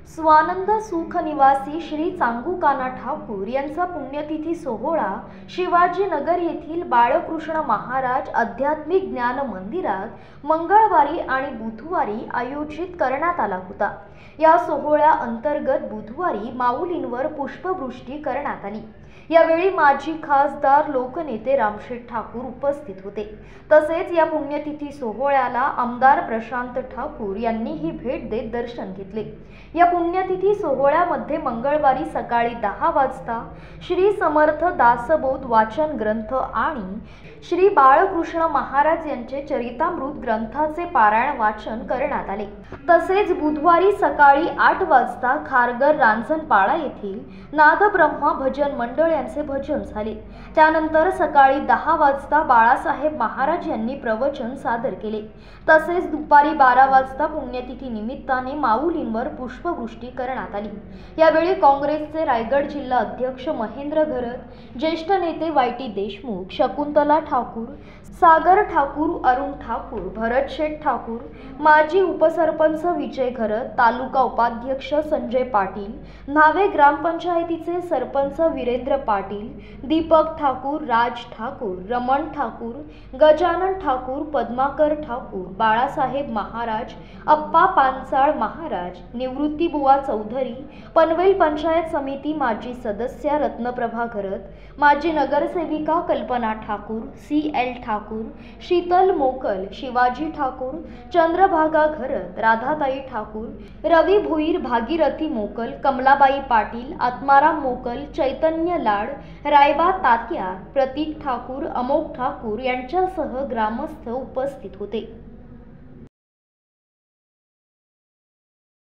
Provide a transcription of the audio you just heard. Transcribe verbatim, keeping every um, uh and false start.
स्वानंद सुख निवासी श्री चांगुकाना ठाकूर यांचा पुण्यतिथी सोहळा शिवाजीनगर येथील बाळकृष्ण महाराज आध्यात्मिक ज्ञान मंदिरात मंगळवारी आणि बुधवारी आयोजित करण्यात आला होता। या सोहळ्या अंतर्गत बुधवारी माऊलींवर पुष्पवृष्टी करण्यात आली। यावेळी माजी खासदार लोकनेते रामशेठ ठाकूर उपस्थित होते। तसेच या पुण्यतिथी सोहळ्याला आमदार प्रशांत ठाकूर यांनीही भेट देत दर्शन घेतले। या पुण्यतिथी सोहळ्यामध्ये मंगळवारी सकाळी दहा वाजता श्री समर्थ दासबोध वाचन ग्रंथ आणि श्री बाळकृष्ण महाराज यांचे चरितामृत ग्रंथाचे पारायण वाचन करण्यात आले। तसेच बुधवारी सकाळी आठ वाजता खारघर रांजणपाडा येथील नादब्रह्मा भजन मंडळ यांचे भजन झाले। त्यानंतर सकाळी दहा वाजता बाळासाहेब महाराज यांनी प्रवचन सादर केले। तसेच दुपारी बारा वाजता पुण्यतिथी निमित्ताने माऊलींवर पुष्पवृष्टी करण्यात आली। यावेळी काँग्रेसचे रायगड जिल्हा अध्यक्ष महेंद्र घरत, ज्येष्ठ नेते वाय टी देशमुख, शकुंतला ठाकूर, सागर ठाकूर, अरुण ठाकूर, भरत शेठ ठाकूर, माजी उपसरपंच विजय घरत, तालुका उपाध्यक्ष संजय पाटील, न्हावे ग्रामपंचायतीचे सरपंच वीरेंद्र पाटील, दीपक ठाकूर, राज ठाकूर, रमण ठाकूर, गजानन ठाकूर, पद्माकर ठाकूर, बाळासाहेब महाराज, अप्पा पांचाळ महाराज, निवृत्तीबुवा चौधरी, पनवेल पंचायत समिती माजी सदस्य रत्नप्रभा घरत, माजी नगरसेविका कल्पना ठाकूर, सी एल ठाकूर, शीतल मोकल, शिवाजी ठाकूर, चंद्रभागा घरत, राधाताई ठाकूर, रवी भुईर, भागीरथी मोकल, कमलाबाई पाटील, आत्माराम मोकल, चैतन्य लाड, रायबा तात्या, प्रतीक ठाकूर, अमोक ठाकूर यांच्यासह ग्रामस्थ उपस्थित होते।